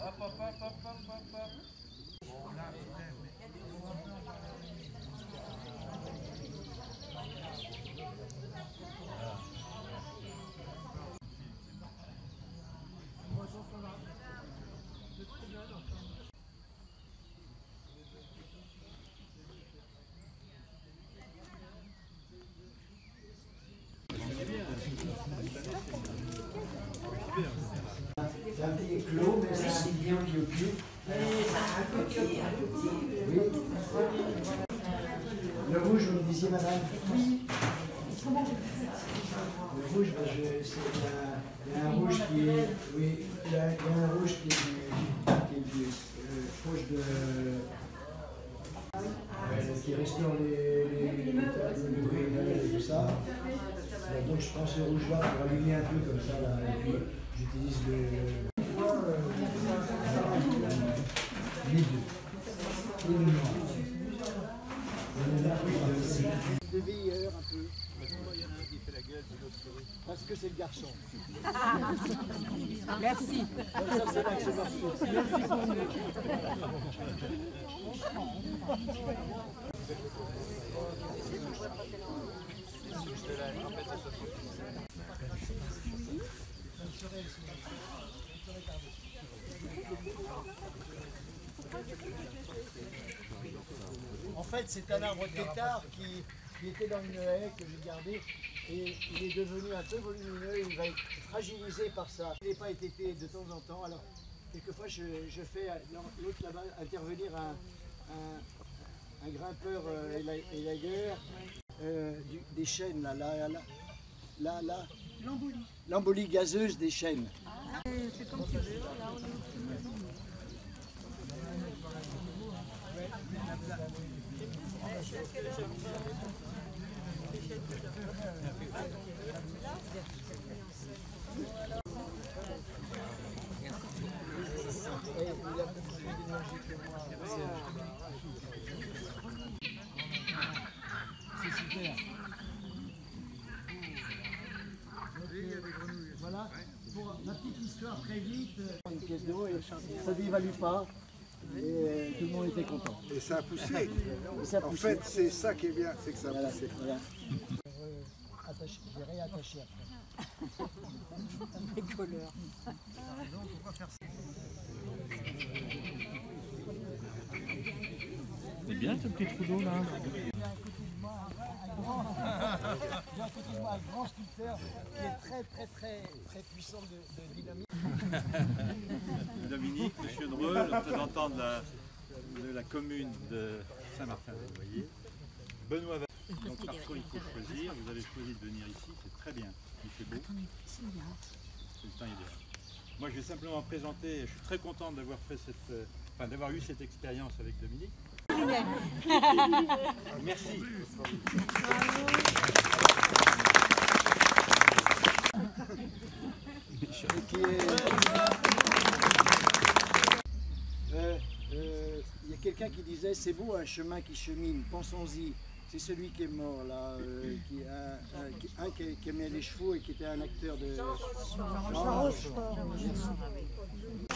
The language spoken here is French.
Hop, hop, hop, hop, hop, hop, hop. C'est un petit éclos, mais c'est un pignon qui occupe. Oui. Le rouge, vous me disiez, madame? Oui. Le rouge, il y a un rouge qui est. Oui, il y a un rouge qui est proche de. Qui est resté dans les tout ça. Donc je prends ce rouge là pour allumer un peu comme ça là, et puis j'utilise le vide et le noir. Le veilleur un peu. Il y en a un qui fait la gueule, c'est l'autre souris. Parce que c'est le garçon. Merci. Ça c'est là que c'est marché. En fait, c'est un arbre tétard qui était dans une haie que j'ai gardée et il est devenu un peu volumineux et il va être fragilisé par ça. Il n'est pas étêté de temps en temps, alors quelquefois je fais l'autre là-bas intervenir un grimpeur élagueur des chênes là. L'embolie gazeuse des chênes. C'est comme tu veux, là on est C'est super. Voilà, pour ma petite histoire très vite, une pièce d'eau et ça ne dévalue pas et tout le monde était content. Et ça a poussé. Ça En fait, c'est ça qui est bien, c'est que ça a voilà, poussé. voilà. Je vais réattacher après. les couleurs. C'est bien ce petit trou d'eau là. J'ai à côté de moi un grand sculpteur qui est très puissant de dynamique. Dominique, monsieur Dreux, le représentant de la commune de Saint-Martin-des-Noyers. Benoît Valéry. Donc parfois il faut choisir, vous avez choisi de venir ici, c'est très bien, il fait beau. C'est le temps idéal. Moi je vais simplement présenter, je suis très content d'avoir fait d'avoir eu cette expérience avec Dominique. Merci. Il y a quelqu'un qui disait c'est beau un chemin qui chemine, pensons-y. C'est celui qui est mort là, qui aimait les chevaux et qui était un acteur de. Jean Rochefort.